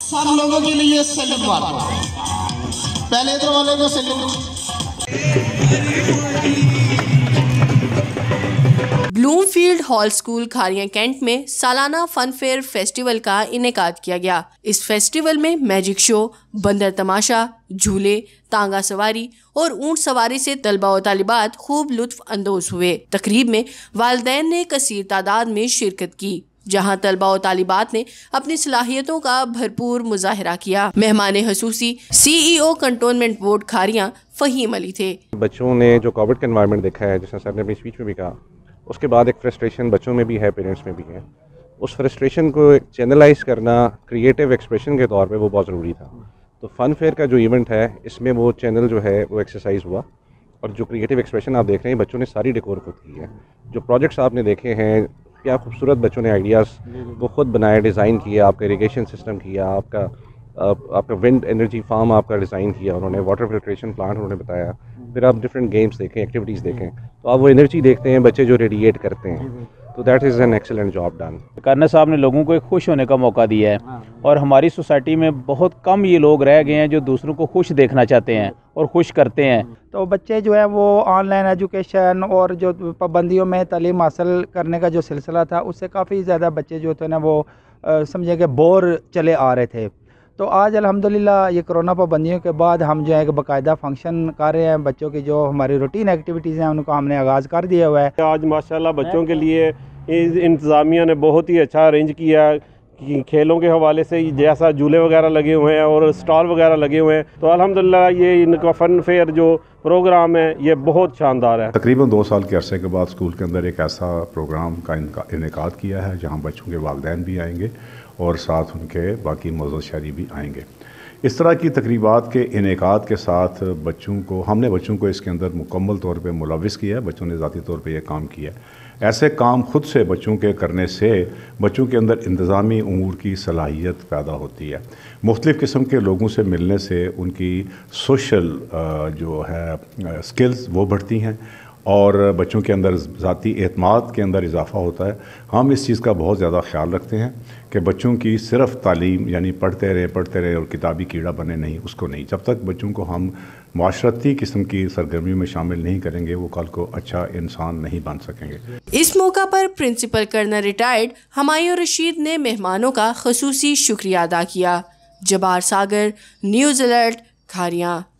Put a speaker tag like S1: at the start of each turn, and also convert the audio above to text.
S1: सब लोगों के लिए सैल्यूट मारता हूं। पहले इधर वाले को salute.
S2: Bloomfield Hall school Kharian cantt में सालाना फन फेयर फेस्टिवल का इनेकाद किया गया। इस फेस्टिवल में मैजिक शो, बंदर तमाशा, झूले, तांगा सवारी और ऊंट सवारी से तलबा और तालिबात खूब लुत्फ अंदोज हुए। तकरीब में वालिदैन ने कसीर तादाद में शिरकत की, जहां तलबा और तालिबात ने अपनी सलाहियतों का भरपूर मुजाहिरा किया। मेहमान हसूसी CEO cantonment board Kharian Faheem Ali थे।
S3: बच्चों ने जो कोविड का एनवायरनमेंट देखा है, जैसा सर ने अपनी स्पीच में भी कहा, उसके बाद एक फ्रस्ट्रेशन बच्चों में भी है, पेरेंट्स में भी है। उस फ्रस्ट्रेशन को चैनलाइज करना क्रिएटिव एक्सप्रेशन के तौर पे वो बहुत ज़रूरी था। तो फ़न फेयर का जो इवेंट है, इसमें वो चैनल जो है वो एक्सरसाइज हुआ, और जो क्रिएटिव एक्सप्रेशन आप देख रहे हैं, बच्चों ने सारी डेकोर खुद की है। जो प्रोजेक्ट्स आपने देखे हैं, क्या खूबसूरत बच्चों ने आइडियाज़ वो खुद बनाए, डिज़ाइन किया। आपका इरिगेशन सिस्टम किया, आपका विंड एनर्जी फार्म आपका डिज़ाइन किया उन्होंने, वाटर फिल्ट्रेशन प्लांट उन्होंने बताया। फिर आप डिफरेंट गेम्स देखें, एक्टिविटीज़ देखें, तो आप वो एनर्जी देखते हैं बच्चे जो रेडिएट करते हैं। तो that is an excellent job done.
S4: Colonel साहब ने लोगों को एक खुश होने का मौका दिया है, और हमारी सोसाइटी में बहुत कम ये लोग रह गए हैं जो दूसरों को खुश देखना चाहते हैं और खुश करते हैं।
S5: तो बच्चे जो है वो ऑनलाइन एजुकेशन और जो पाबंदियों में तालीम हासिल करने का जो सिलसिला था, उससे काफ़ी ज़्यादा बच्चे जो थे ना वो समझे कि बोर चले आ रहे थे। तो आज अल्हम्दुलिल्लाह ये कोरोना पाबंदियों के बाद हम जो है कि बाकायदा फंक्शन कर रहे हैं। बच्चों की जो हमारी रूटीन एक्टिविटीज़ हैं उनको हमने आगाज़ कर दिया हुआ है।
S6: आज माशाल्लाह बच्चों के लिए इंतज़ामिया ने बहुत ही अच्छा अरेंज किया कि खेलों के हवाले से जैसा झूले वगैरह लगे हुए हैं और स्टॉल वगैरह लगे हुए हैं। तो अल्हम्दुलिल्लाह ये इनका फ़न फेयर जो प्रोग्राम है ये बहुत शानदार है।
S7: तकरीबन 2 साल के अरसे के बाद स्कूल के अंदर एक ऐसा प्रोग्राम का इनेकाद किया है जहाँ बच्चों के वालिदैन भी आएंगे और साथ उनके बाकी मौजूद शहरी भी आएंगे। इस तरह की तकरीबात के इनेकाद के साथ हमने बच्चों को इसके अंदर मुकम्मल तौर पे मुलव्विस किया है। बच्चों ने ज़ाती तौर पे ये काम किया है। ऐसे काम खुद से बच्चों के करने से बच्चों के अंदर इंतज़ामी उमूर की सलाहियत पैदा होती है। मुख्तलिफ़ किस्म के लोगों से मिलने से उनकी सोशल जो है स्किल्स वो बढ़ती हैं और बच्चों के अंदर ज़ाती एतमाद के अंदर इजाफ़ा होता है। हम इस चीज़ का बहुत ज़्यादा ख्याल रखते हैं कि बच्चों की सिर्फ़ तालीम यानी पढ़ते रहे और किताबी कीड़ा बने नहीं, उसको नहीं। जब तक बच्चों को हम माशरती किस्म की सरगर्मियों में शामिल नहीं करेंगे, वो कल को अच्छा इंसान नहीं बन सकेंगे।
S2: इस मौका पर principal colonel retired Humayun Rashid ने मेहमानों का ख़ुसूसी शुक्रिया अदा किया। जबार सागर, न्यूज़ अलर्ट, खारियां।